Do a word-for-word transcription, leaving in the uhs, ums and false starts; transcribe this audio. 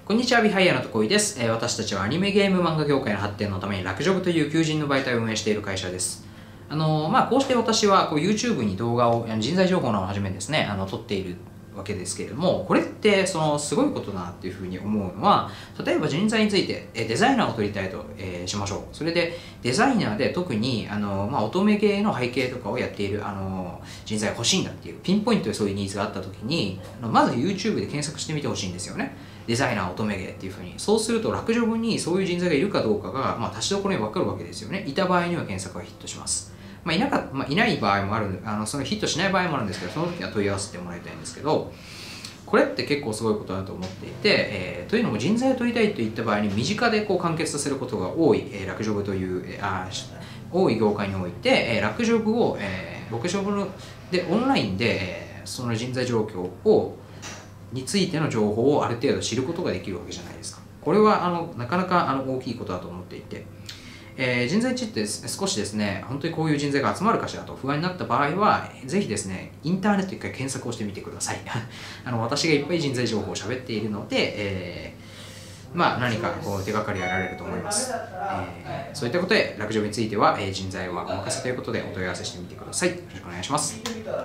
こんにちは、ビハイヤーのとこいです。えー私たちはアニメゲーム漫画業界の発展のためにラクジョブという求人の媒体を運営している会社です。あのーまあ、こうして私はこう YouTube に動画を、人材情報のはじめですね、あの撮っているわけですけれども、これってそのすごいことだなっていうふうに思うのは、例えば人材についてえデザイナーを取りたいと、えーしましょう。それでデザイナーで特にあの、まあ、乙女芸の背景とかをやっているあの人材が欲しいんだっていうピンポイントでそういうニーズがあった時に、まず YouTube で検索してみてほしいんですよね。デザイナー乙女芸っていうふうに。そうすると楽ジョブにそういう人材がいるかどうかが、まあ、足しどころに分かるわけですよね。いた場合には検索がヒットします。まあ、いなか、まあ、いない場合もある、あのそのヒットしない場合もあるんですけど、その時は問い合わせてもらいたいんですけど、これって結構すごいことだと思っていて、えー、というのも人材を取りたいといった場合に身近でこう完結させることが多い、えー、楽ジョブという、えー、あ多い業界において、えー、楽ジョブを、えー、楽ジョブでオンラインで、えー、その人材状況をについての情報をある程度知ることができるわけじゃないですか。これはあのなかなかあの大きいことだと思っていて、えー、人材値って少しですね、本当にこういう人材が集まるかしらと不安になった場合は、ぜひですね、インターネット一回検索をしてみてください。あの私がいっぱい人材情報を喋っているので、えー、まあ何かこう手がかりが得られると思います。えー、そういったことで、楽ジョブについては、えー、人材はお任せということでお問い合わせしてみてください。よろしくお願いします。